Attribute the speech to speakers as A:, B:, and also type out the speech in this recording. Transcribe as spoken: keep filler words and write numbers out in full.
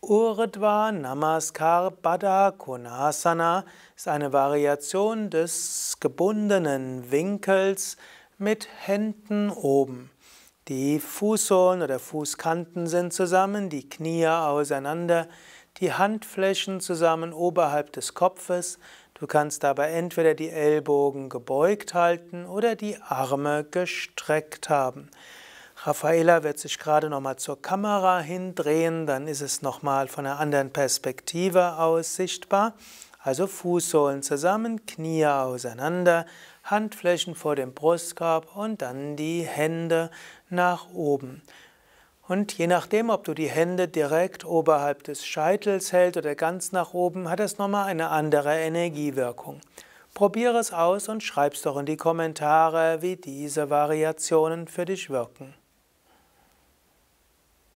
A: Urdhva Namaskar Baddha Konasana ist eine Variation des gebundenen Winkels mit Händen oben. Die Fußsohlen oder Fußkanten sind zusammen, die Knie auseinander, die Handflächen zusammen oberhalb des Kopfes. Du kannst dabei entweder die Ellbogen gebeugt halten oder die Arme gestreckt haben. Raffaella wird sich gerade nochmal zur Kamera hindrehen, dann ist es nochmal von einer anderen Perspektive aus sichtbar. Also Fußsohlen zusammen, Knie auseinander, Handflächen vor dem Brustkorb und dann die Hände nach oben. Und je nachdem, ob du die Hände direkt oberhalb des Scheitels hältst oder ganz nach oben, hat es nochmal eine andere Energiewirkung. Probiere es aus und schreib es doch in die Kommentare, wie diese Variationen für dich wirken.